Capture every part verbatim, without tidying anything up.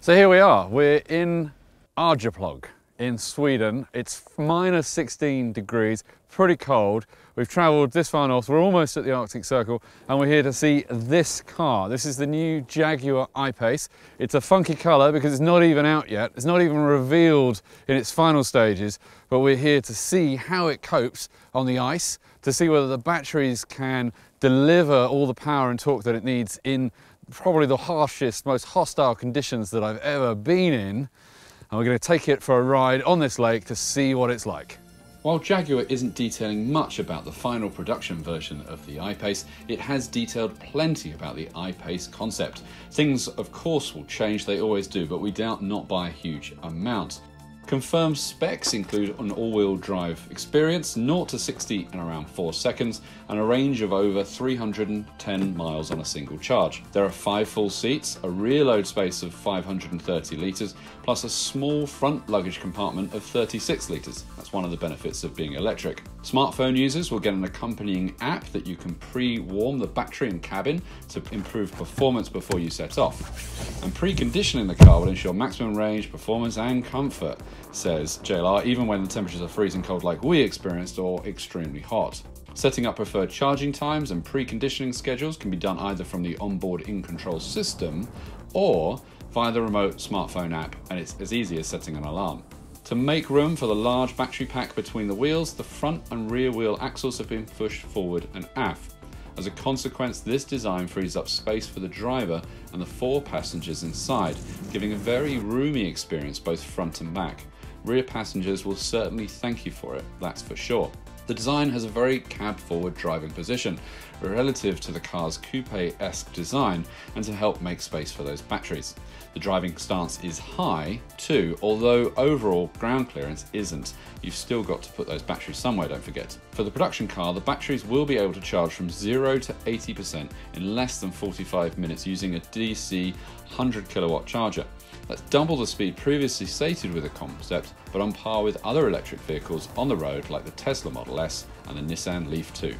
So here we are, we're in Arjeplog in Sweden. It's minus sixteen degrees, pretty cold. We've travelled this far north, we're almost at the Arctic Circle, and we're here to see this car. This is the new Jaguar I-Pace. It's a funky colour because it's not even out yet. It's not even revealed in its final stages, but we're here to see how it copes on the ice, to see whether the batteries can deliver all the power and torque that it needs in probably the harshest, most hostile conditions that I've ever been in. And we're going to take it for a ride on this lake to see what it's like. While Jaguar isn't detailing much about the final production version of the I-Pace, it has detailed plenty about the I-Pace concept. Things, of course, will change, they always do, but we doubt not by a huge amount. Confirmed specs include an all-wheel drive experience, zero to sixty in around four seconds, and a range of over three hundred ten miles on a single charge. There are five full seats, a rear load space of five hundred thirty litres, plus a small front luggage compartment of thirty-six litres. That's one of the benefits of being electric. Smartphone users will get an accompanying app that you can pre-warm the battery and cabin to improve performance before you set off. And preconditioning the car will ensure maximum range, performance and comfort, says J L R, even when the temperatures are freezing cold like we experienced or extremely hot. Setting up preferred charging times and preconditioning schedules can be done either from the onboard in-control system or via the remote smartphone app, and it's as easy as setting an alarm. To make room for the large battery pack between the wheels, the front and rear wheel axles have been pushed forward and aft. As a consequence, this design frees up space for the driver and the four passengers inside, giving a very roomy experience both front and back. Rear passengers will certainly thank you for it, that's for sure. The design has a very cab-forward driving position, relative to the car's coupe-esque design, and to help make space for those batteries. The driving stance is high too, although overall ground clearance isn't. You've still got to put those batteries somewhere, don't forget. For the production car, the batteries will be able to charge from zero to eighty percent in less than forty-five minutes using a D C one hundred kilowatt charger. That's double the speed previously stated with the concept, but on par with other electric vehicles on the road like the Tesla Model S and the Nissan Leaf two.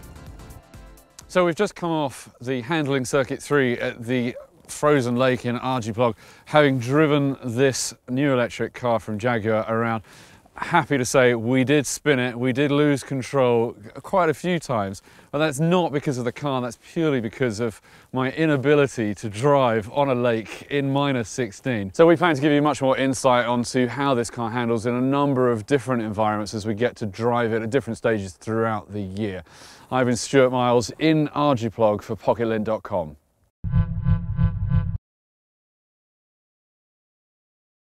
So we've just come off the handling circuit three at the frozen lake in Arjeplog, having driven this new electric car from Jaguar around. Happy to say we did spin it, we did lose control quite a few times, but that's not because of the car, that's purely because of my inability to drive on a lake in minus sixteen. So we plan to give you much more insight onto how this car handles in a number of different environments as we get to drive it at different stages throughout the year. I've been Stuart Miles in Arjeplog for Pocket Lint dot com.